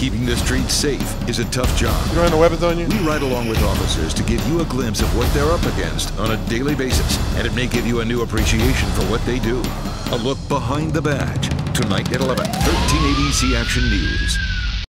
Keeping the streets safe is a tough job. You don't have no weapons on you? We ride along with officers to give you a glimpse of what they're up against on a daily basis, and it may give you a new appreciation for what they do. A look behind the badge, tonight at 11, 1380 C Action News.